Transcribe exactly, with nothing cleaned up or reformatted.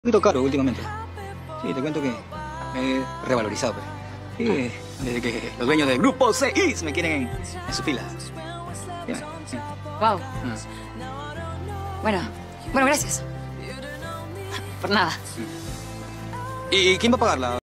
Un poquito caro últimamente. Sí, te cuento que me he revalorizado, pues. Sí, desde que los dueños del grupo C I S me quieren en, en su fila. Dime, sí. Wow. Mm. Bueno, bueno, gracias. Por nada. ¿Y quién va a pagar la